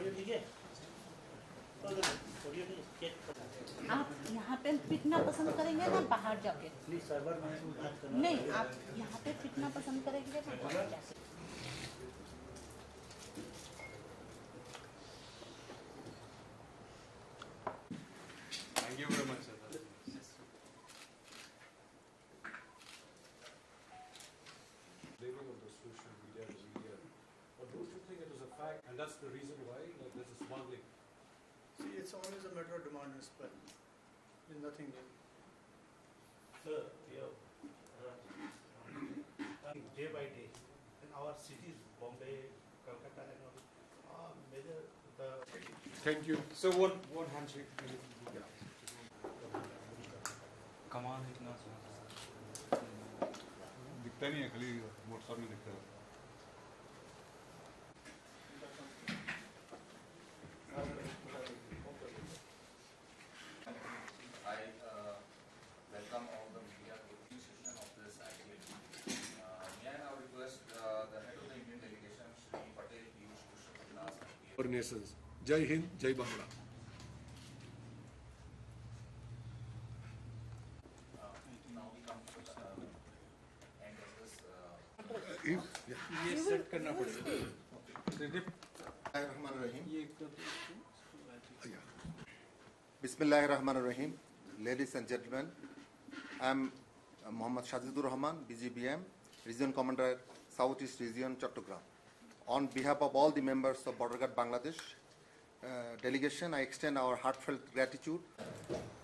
आप यहाँ पे पिटना पसंद करेंगे ना बाहर जाके? प्लीज सर्वर में बात करना। नहीं, आप यहाँ पे पिटना पसंद करेंगे ना बाहर जाके? Thank you very much, sir. Blaming on the social media, but don't you think it is a fact, and that's the reason why there's a smuggling? See, it's always a matter of demand and supply. There's nothing new. Sir, day by day, in our cities, Bombay, Calcutta, and all, major the. Thank you. So one handshake. कमाल इतना दिखता नहीं है, खाली WhatsApp में दिखता है. I welcome all the media to the session of this activity. May I now request the head of the Indian delegation, Shri Patel Piyush Krishnadas. Our nations. Jai Hind, Jai Bangla. Now we come to the end of this. ये set करना पड़ेगा. Bismillahirrahmanirrahim. Ladies and gentlemen, I am Mohammad Shajidur Rahman, BGBM, Region Commander, Southeast Region, Chattogram. On behalf of all the members of Border Guard Bangladesh delegation, I extend our heartfelt gratitude